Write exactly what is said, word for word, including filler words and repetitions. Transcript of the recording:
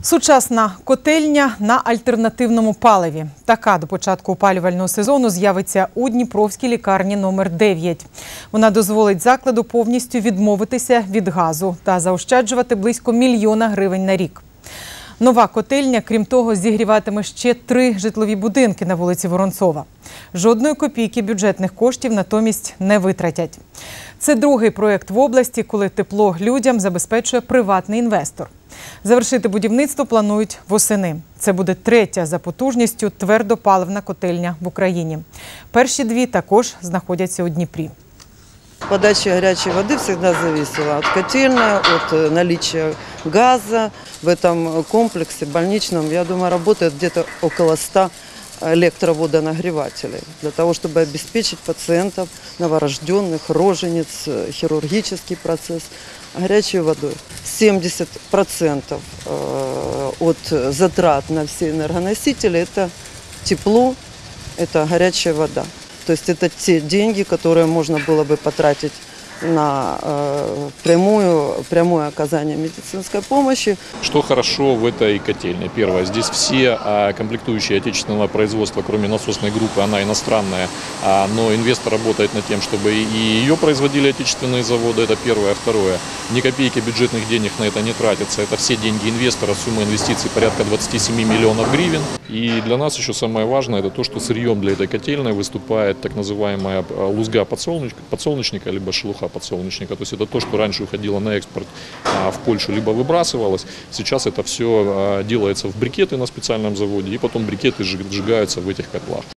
Сучасна котельня на альтернативному паливі. Така до початку опалювального сезону з'явиться у Дніпровській лікарні номер дев'ять. Вона дозволить закладу повністю відмовитися від газу та заощаджувати близько мільйона гривень на рік. Нова котельня, крім того, зігріватиме ще три житлові будинки на вулиці Воронцова. Жодної копійки бюджетних коштів натомість не витратять. Це другий проєкт в області, коли тепло людям забезпечує приватний інвестор. Завершити будівництво планують восени. Це буде третя за потужністю твердопаливна котельня в Україні. Перші дві також знаходяться у Дніпрі. Подача горячей воды всегда зависела от котельной, от наличия газа. В этом комплексе больничном, я думаю, работает где-то около ста электроводонагревателей для того, чтобы обеспечить пациентов, новорожденных, рожениц, хирургический процесс горячей водой. семьдесят процентов от затрат на все энергоносители – это тепло, это горячая вода. То есть это те деньги, которые можно было бы потратить на э, прямую, прямое оказание медицинской помощи. Что хорошо в этой котельне? Первое, здесь все а, комплектующие отечественного производства, кроме насосной группы, она иностранная, а, но инвестор работает над тем, чтобы и ее производили отечественные заводы, это первое. Второе, ни копейки бюджетных денег на это не тратится, это все деньги инвестора, сумма инвестиций порядка двадцати семи миллионов гривен. И для нас еще самое важное, это то, что сырьем для этой котельной выступает так называемая лузга подсолнечника, подсолнечника либо шелуха подсолнечника. То есть это то, что раньше уходило на экспорт в Польшу, либо выбрасывалось. Сейчас это все делается в брикеты на специальном заводе, и потом брикеты сжигаются в этих котлах.